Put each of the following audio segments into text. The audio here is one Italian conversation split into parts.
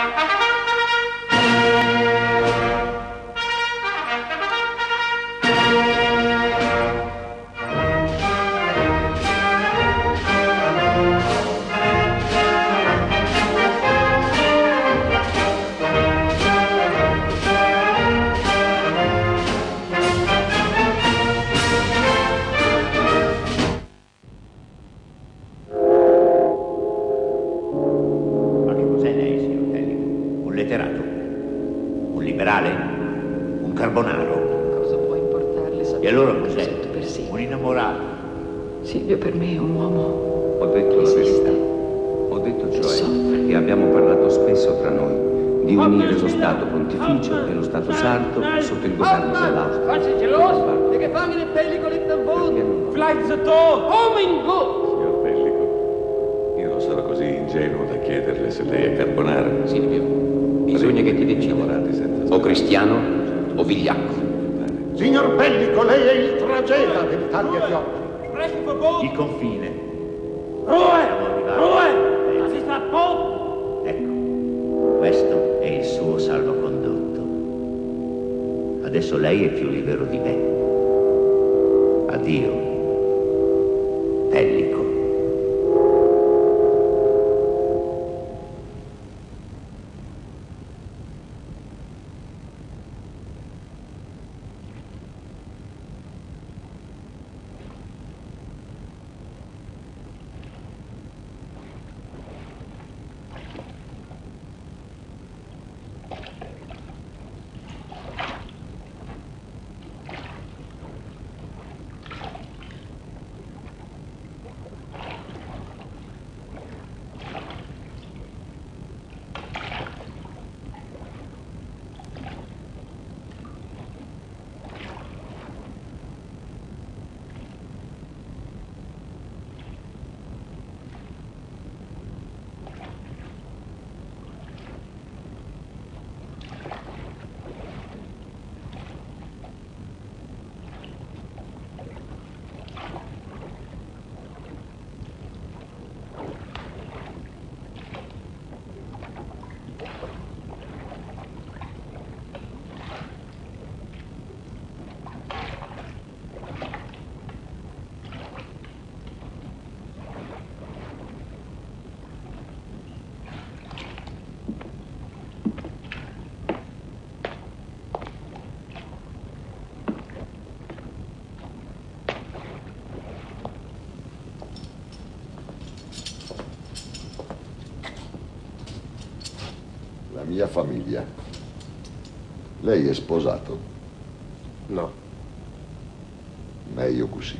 Silvio per me è un uomo. Ho detto la verità. Ho detto cioè che abbiamo parlato spesso tra noi di unire lo Stato Pontificio e lo Stato Sardo sotto il governo dell'Austria. Was ist hier los? Der Gefangene Pellico liegt am Boden. Vielleicht ist er tot. Oh mein Gott! Signor Pellico, io non sarò così ingenuo da chiederle se lei è Carbonara. Silvio, bisogna che ti decida. O cristiano o vigliacco. Signor Pellico, lei è il trageda dell'Italia di oggi. Il confine. Ruhe! Ruhe! Das ist ein Boot! Ecco, questo è il suo salvacondotto. Adesso lei è più libero di me. Addio, Pellico. Mia famiglia. Lei è sposato? No. Meglio così.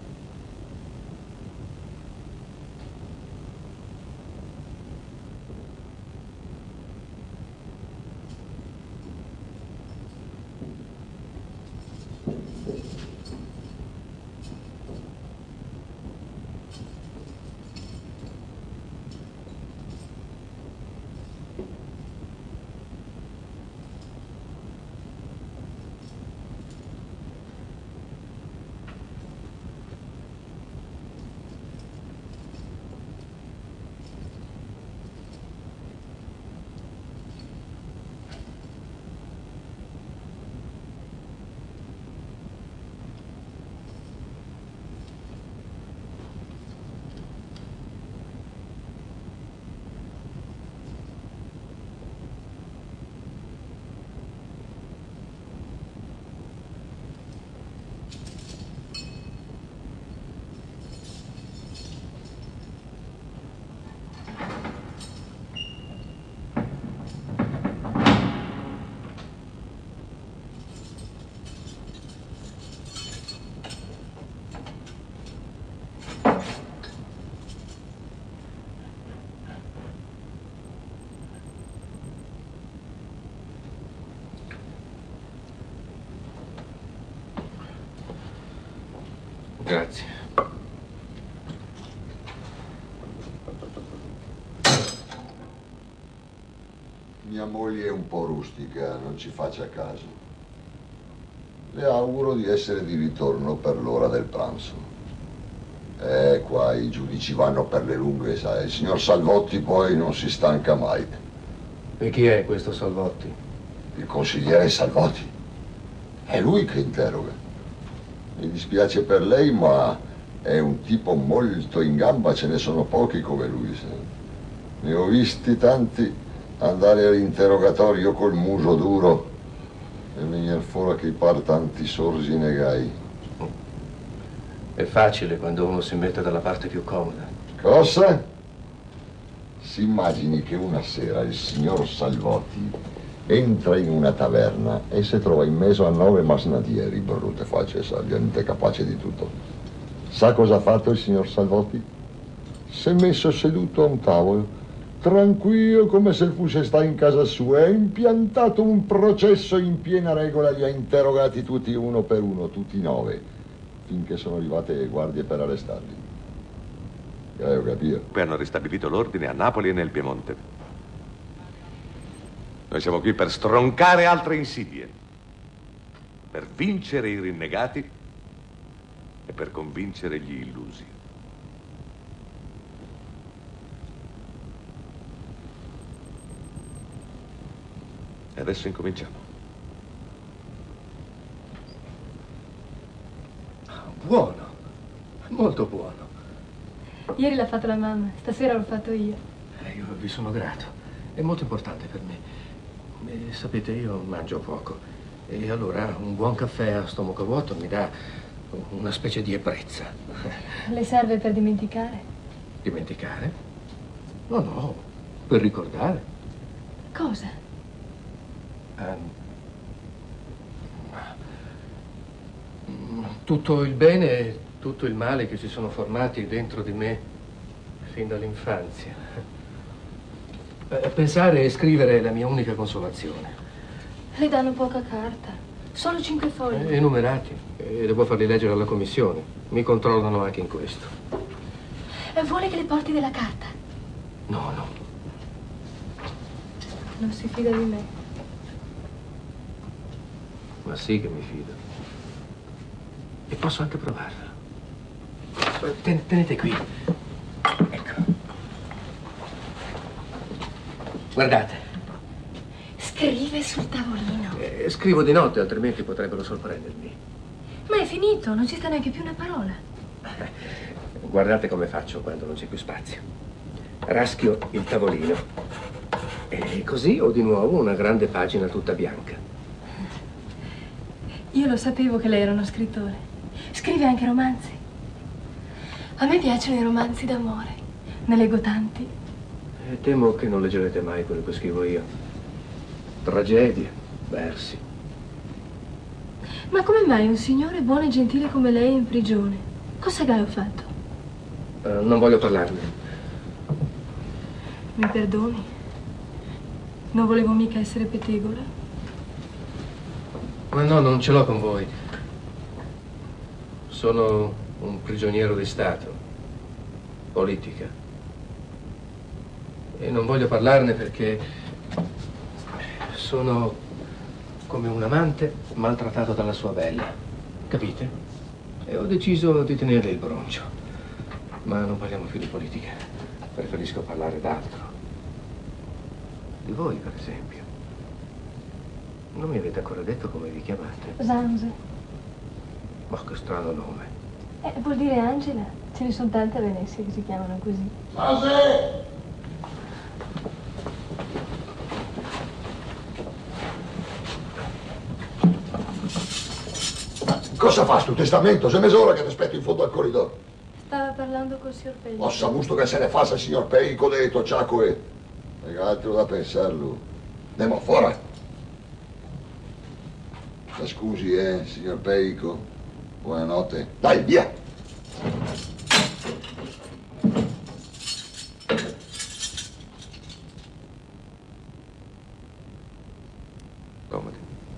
Grazie. Mia moglie è un po' rustica, non ci faccia caso. Le auguro di essere di ritorno per l'ora del pranzo. Qua i giudici vanno per le lunghe, sai. Il signor Salvotti poi non si stanca mai. E chi è questo Salvotti? Il consigliere Salvotti. È lui che interroga. Mi dispiace per lei, ma è un tipo molto in gamba, ce ne sono pochi come lui. Ne ho visti tanti andare all'interrogatorio col muso duro e venire fuori che par tanti sorsi negai. È facile quando uno si mette dalla parte più comoda. Cosa? Si immagini che una sera il signor Salvotti entra in una taverna e si trova in mezzo a 9 masnadieri, brutte facce, sa, gente capace di tutto. Sa cosa ha fatto il signor Salvotti? Si è messo seduto a un tavolo, tranquillo come se fosse stato in casa sua, e ha impiantato un processo in piena regola, li ha interrogati tutti uno per uno, tutti 9, finché sono arrivate le guardie per arrestarli. Ho capito. Poi hanno ristabilito l'ordine a Napoli e nel Piemonte. Noi siamo qui per stroncare altre insidie, per vincere i rinnegati e per convincere gli illusi. E adesso incominciamo. Buono, molto buono. Ieri l'ha fatto la mamma, stasera l'ho fatto io. Io vi sono grato, è molto importante per me. Sapete, io mangio poco e allora un buon caffè a stomaco vuoto mi dà una specie di ebbrezza. Le serve per dimenticare? Dimenticare? No, per ricordare. Cosa? Tutto il bene e tutto il male che si sono formati dentro di me fin dall'infanzia. Pensare e scrivere è la mia unica consolazione. Le danno poca carta, solo 5 fogli. Enumerati, e devo farli leggere alla commissione. Mi controllano anche in questo. E vuole che le porti della carta? No. Non si fida di me. Ma sì che mi fido. E posso anche provarla. Tenete qui. Ecco. Guardate. Scrive sul tavolino. Scrivo di notte, altrimenti potrebbero sorprendermi. Ma è finito, non ci sta neanche più una parola. Guardate come faccio quando non c'è più spazio. Raschio il tavolino. E così ho di nuovo una grande pagina tutta bianca. Io lo sapevo che lei era uno scrittore. Scrive anche romanzi. A me piacciono i romanzi d'amore. Ne leggo tanti. E temo che non leggerete mai quello che scrivo io. Tragedie, versi. Ma come mai un signore buono e gentile come lei è in prigione? Cosa che ho fatto? Non voglio parlarne. Mi perdoni? Non volevo mica essere pettegola. Ma no, non ce l'ho con voi. Sono un prigioniero di Stato, politica. E non voglio parlarne perché sono come un amante maltrattato dalla sua bella, capite? E ho deciso di tenere il broncio. Ma non parliamo più di politica, preferisco parlare d'altro. Di voi, per esempio. Non mi avete ancora detto come vi chiamate? Zamze. Ma che strano nome. Vuol dire Angela. Ce ne sono tante a Venezia che si chiamano così. Zamze! Cosa fa sto testamento? Se mezz'ora che ti aspetto in fondo al corridoio. Stava parlando col signor Pellico. Ho saputo che se ne fa il signor Peico detto ciacco e altro da pensarlo. Andiamo fuori. Scusi, signor Peico. Buonanotte. Dai, via! Comodi.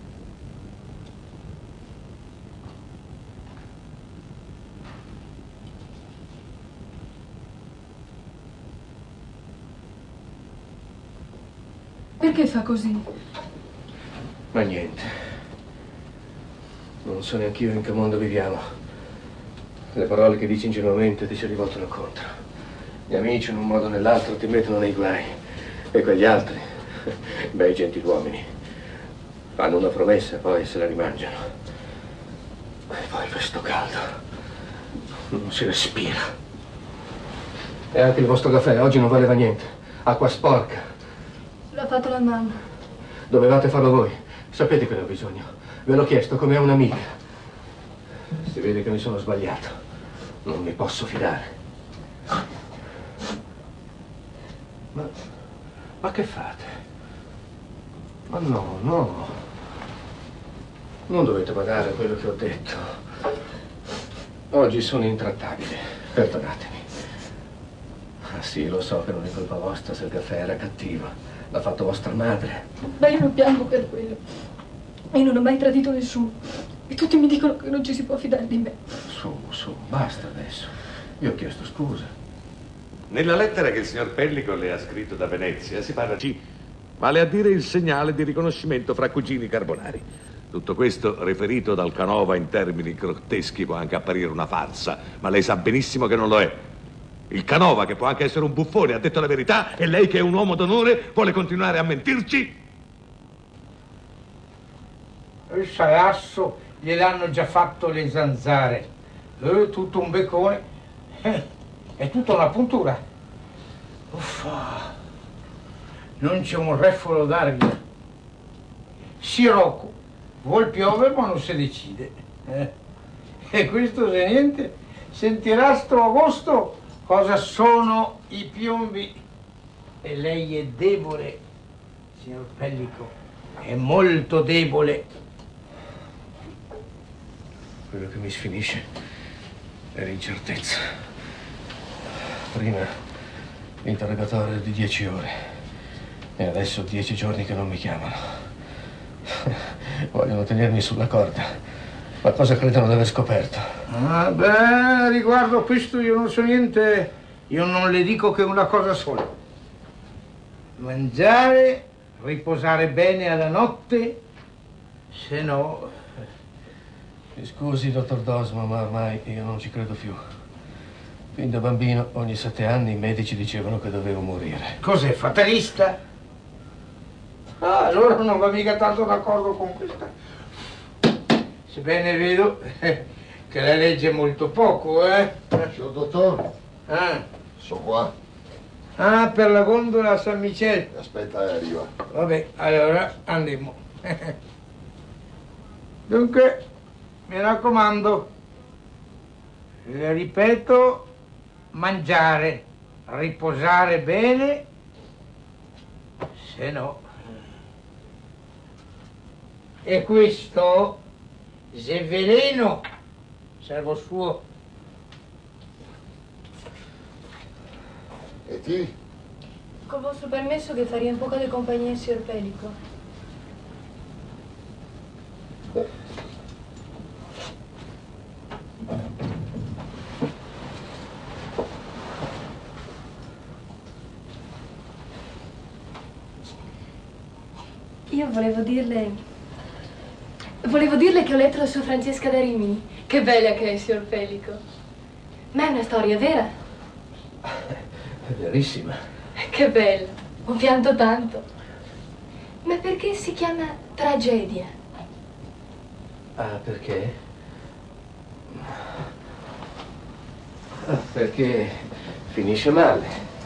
Perché fa così? Ma niente. Non so neanche io in che mondo viviamo. Le parole che dici ingenuamente ti ci rivoltano contro. Gli amici in un modo o nell'altro ti mettono nei guai. E quegli altri Bei gentiluomini. Fanno una promessa, poi se la rimangiano. E poi questo caldo. Non si respira. E anche il vostro caffè oggi non valeva niente. Acqua sporca. L'ha fatto la mamma. Dovevate farlo voi. Sapete che ne ho bisogno. Ve l'ho chiesto come a un'amica. Si vede che mi sono sbagliato. Non mi posso fidare. Ma che fate? Ma no, no. Non dovete badare a quello che ho detto. Oggi sono intrattabile. Perdonatemi. Ah sì, lo so che non è colpa vostra se il caffè era cattivo. L'ha fatto vostra madre. Ma io non piango per quello. Io non ho mai tradito nessuno. E tutti mi dicono che non ci si può fidare di me. Su, basta adesso. Io ho chiesto scusa. Nella lettera che il signor Pellico le ha scritto da Venezia si parla di vale a dire il segnale di riconoscimento fra cugini Carbonari. Tutto questo, riferito dal Canova in termini grotteschi, può anche apparire una farsa, ma lei sa benissimo che non lo è. Il Canova, che può anche essere un buffone, ha detto la verità, e lei, che è un uomo d'onore, vuole continuare a mentirci? Il salasso gliel'hanno già fatto le zanzare. Tutto un beccone. È tutta una puntura. Uffa. Non c'è un reffolo d'aria. Sirocco. Vuol piovere ma non si decide. E questo se niente sentirà sto agosto cosa sono i piombi. E lei è debole, signor Pellico. È molto debole. Quello che mi sfinisce è l'incertezza. Prima l'interrogatorio di 10 ore e adesso 10 giorni che non mi chiamano. Vogliono tenermi sulla corda. Ma cosa credono di aver scoperto? Ah, beh, riguardo a questo io non so niente. Io non le dico che una cosa sola. Mangiare, riposare bene alla notte, se no... Mi scusi, dottor Dosmo, ma ormai io non ci credo più. Fin da bambino, ogni 7 anni, i medici dicevano che dovevo morire. Cos'è, fatalista? Ah, allora non va mica tanto d'accordo con questa. Sebbene vedo che la legge è molto poco, Signor dottore, sono qua. Ah, per la gondola a San Michele. Aspetta, arriva. Vabbè, allora andiamo. Dunque, mi raccomando, le ripeto, mangiare, riposare bene, se no. E questo, se veleno, servo suo. E ti? Col vostro permesso che farei un poco di compagnia al signor Pellico. Io volevo dirle che ho letto la sua Francesca da Rimini. Che bella che è, signor Pellico. Ma è una storia vera? È verissima. Che bella. Ho pianto tanto. Ma perché si chiama tragedia? Ah, perché? Perché finisce male.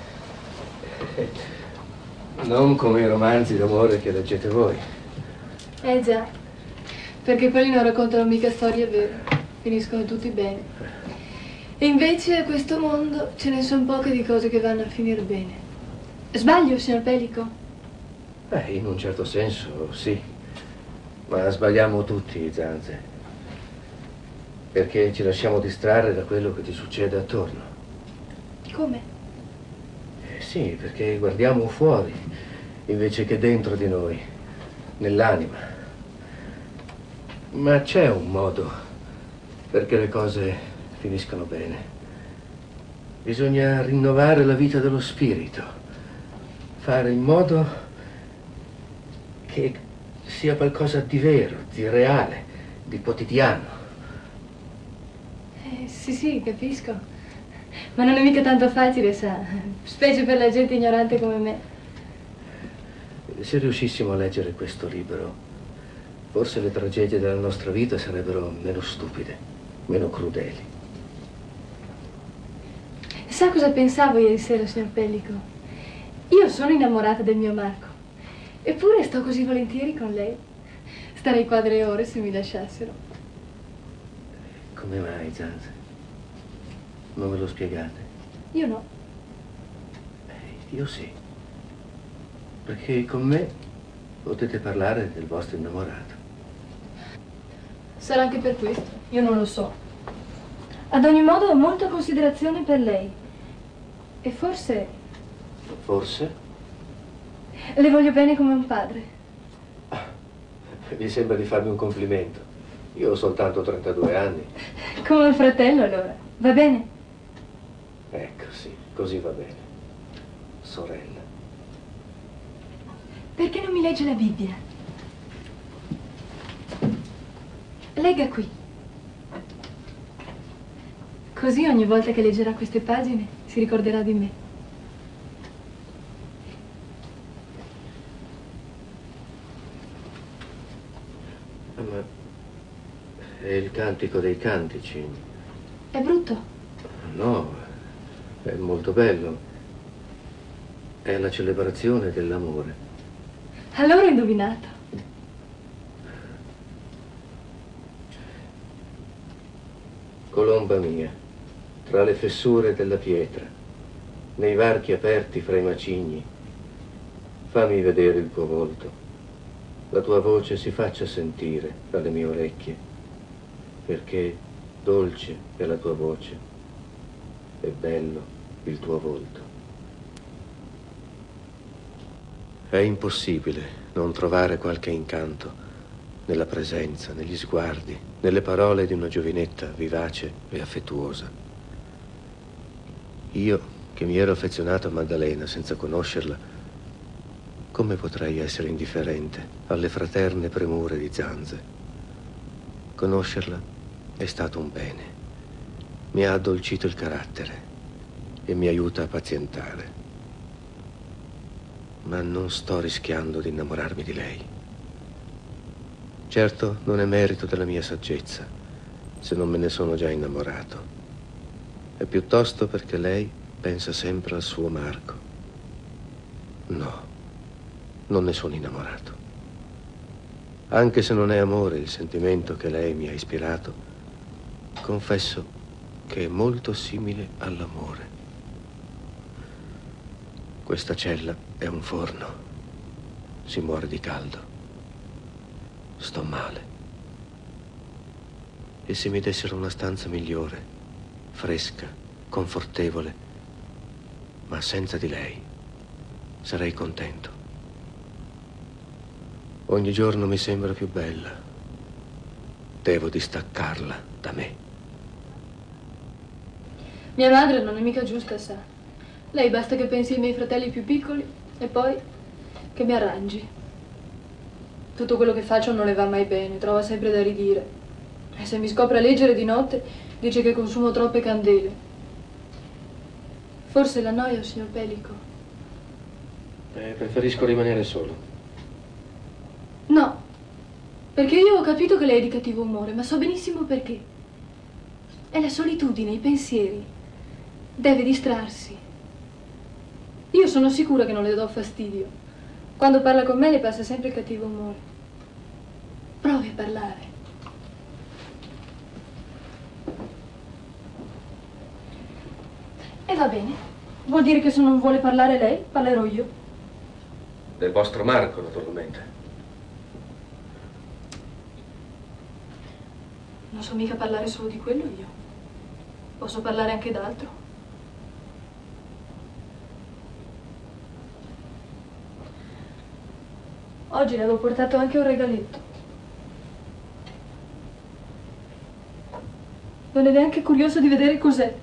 Non come i romanzi d'amore che leggete voi. Già, perché quelli non raccontano mica storie vere, finiscono tutti bene. E invece a questo mondo ce ne sono poche di cose che vanno a finire bene. Sbaglio, signor Pellico? In un certo senso, sì. Ma sbagliamo tutti, Zanze. Perché ci lasciamo distrarre da quello che ti succede attorno. Come? Sì, perché guardiamo fuori, invece che dentro di noi, nell'anima. Ma c'è un modo perché le cose finiscano bene. Bisogna rinnovare la vita dello spirito, fare in modo che sia qualcosa di vero, di reale, di quotidiano. Sì, capisco. Ma non è mica tanto facile, sa, specie per la gente ignorante come me. Se riuscissimo a leggere questo libro, forse le tragedie della nostra vita sarebbero meno stupide, meno crudeli. Sa cosa pensavo ieri sera, signor Pellico? Io sono innamorata del mio Marco. Eppure sto così volentieri con lei. Starei qua delle ore se mi lasciassero. Come mai, Zanze? Non me lo spiegate? Io no. Io sì. Perché con me potete parlare del vostro innamorato. Sarà anche per questo, io non lo so. Ad ogni modo ho molta considerazione per lei. E forse... Forse? Le voglio bene come un padre. Vi sembra di farmi un complimento. Io ho soltanto 32 anni. Come un fratello, allora. Va bene? Ecco, sì, così va bene. Sorella. Perché non mi legge la Bibbia? Legga qui. Così ogni volta che leggerà queste pagine si ricorderà di me. Ma è il cantico dei cantici. È brutto? No, è molto bello. È la celebrazione dell'amore. Allora ho indovinato. Colomba mia, tra le fessure della pietra, nei varchi aperti fra i macigni, fammi vedere il tuo volto, la tua voce si faccia sentire dalle mie orecchie, perché dolce è la tua voce e bello il tuo volto. È impossibile non trovare qualche incanto nella presenza, negli sguardi, nelle parole di una giovinetta vivace e affettuosa. Io, che mi ero affezionato a Maddalena senza conoscerla, come potrei essere indifferente alle fraterne premure di Zanze? Conoscerla è stato un bene. Mi ha addolcito il carattere e mi aiuta a pazientare. Ma non sto rischiando di innamorarmi di lei. Certo, non è merito della mia saggezza, se non me ne sono già innamorato. È piuttosto perché lei pensa sempre al suo Marco. No, non ne sono innamorato. Anche se non è amore il sentimento che lei mi ha ispirato, confesso che è molto simile all'amore. Questa cella è un forno. Si muore di caldo. Sto male. E se mi dessero una stanza migliore, fresca, confortevole, ma senza di lei, sarei contento. Ogni giorno mi sembra più bella. Devo distaccarla da me. Mia madre non è mica giusta, sa. Lei basta che pensi ai miei fratelli più piccoli e poi che mi arrangi. Tutto quello che faccio non le va mai bene, trova sempre da ridire. E se mi scopre a leggere di notte, dice che consumo troppe candele. Forse la noia, signor Pellico? Preferisco rimanere solo. No, perché io ho capito che lei è di cattivo umore, ma so benissimo perché. È la solitudine, i pensieri. Deve distrarsi. Io sono sicura che non le do fastidio. Quando parla con me le passa sempre il cattivo umore. Provi a parlare. E va bene. Vuol dire che se non vuole parlare lei, parlerò io. Del vostro Marco, naturalmente. Non so mica parlare solo di quello io. Posso parlare anche d'altro. Oggi le avevo portato anche un regaletto. Non è neanche curioso di vedere cos'è.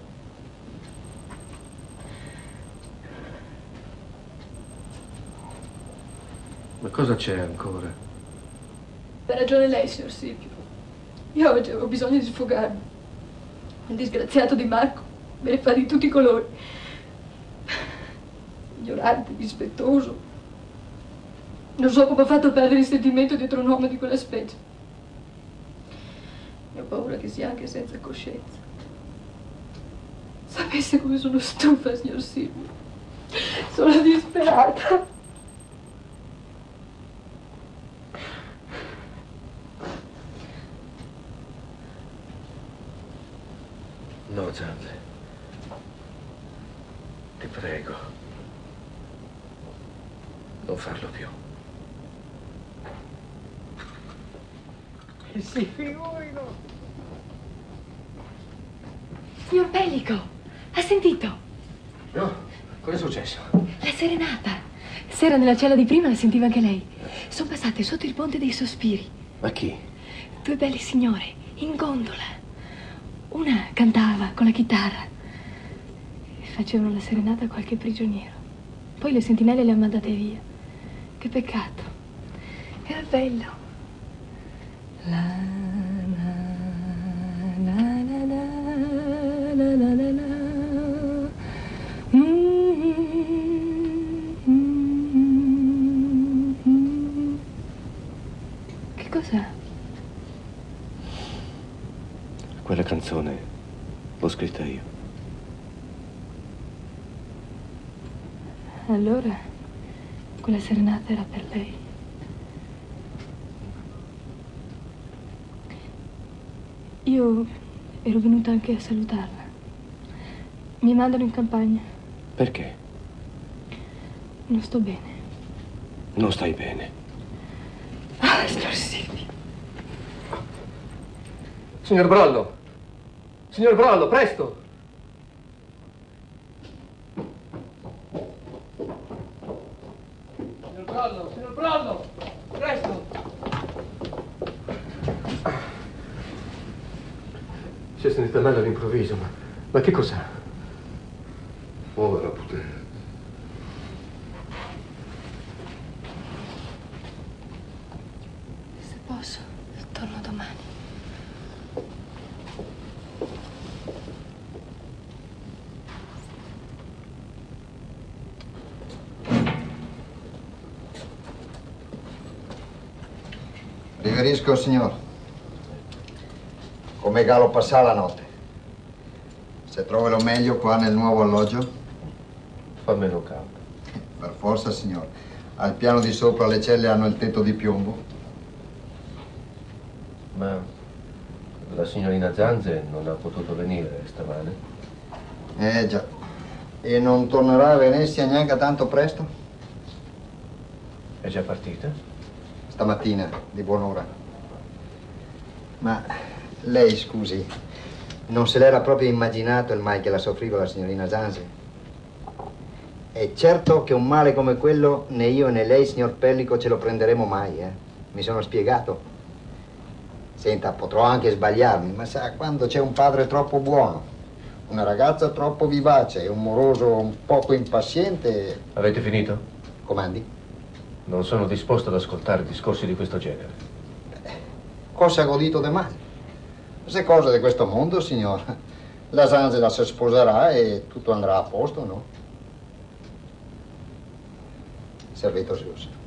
Ma cosa c'è ancora? Per ragione lei, signor Silvio. Io oggi avevo bisogno di sfogarmi. Il disgraziato di Marco me ne fa di tutti i colori. Ignorante, dispettoso. Non so come ho fatto a perdere il sentimento dietro un uomo di quella specie. E ho paura che sia anche senza coscienza. Sapesse come sono stufa, signor Silvio. Sono disperata. No, Zanze. Ti prego. Non farlo più. Si figurino. Signor Pellico, ha sentito? No, cosa è successo? La serenata. S'era nella cella di prima, la sentiva anche lei. Sono passate sotto il ponte dei sospiri. Ma chi? 2 belle signore, in gondola. Una cantava con la chitarra e facevano la serenata a qualche prigioniero. Poi le sentinelle le hanno mandate via. Che peccato. Era bello. La la la la la la la la la. Che cos'è? Quella canzone l'ho scritta io. Allora, quella serenata era per lei. Io ero venuta anche a salutarla. Mi mandano in campagna. Perché? Non sto bene. Non stai bene. Ah, signor Silvio. Signor Brollo! Signor Brollo, presto! Signor Brollo, presto. Si è sentita male all'improvviso, ma che cos'ha? Povera puttana. Se posso, torno domani. Riverisco, signor. Come Gallo passa la notte? Se trovi lo meglio qua nel nuovo alloggio? Fa meno caldo. Per forza, signor. Al piano di sopra le celle hanno il tetto di piombo. Ma la signorina Zanze non ha potuto venire stamane? Già. E non tornerà a Venezia neanche tanto presto? È già partita? Stamattina, di buon'ora. Ma lei, scusi, non se l'era proprio immaginato il mal che la soffriva la signorina Zanze? È certo che un male come quello né io né lei, signor Pellico, ce lo prenderemo mai, eh? Mi sono spiegato. Senta, potrò anche sbagliarmi, ma sa, quando c'è un padre troppo buono, una ragazza troppo vivace e un moroso un poco impaziente... Avete finito? Comandi? Non sono disposto ad ascoltare discorsi di questo genere. Cosa ha godito di male? Se cose di questo mondo, signor. La Zanze la si sposerà e tutto andrà a posto, no? Servito, Sius.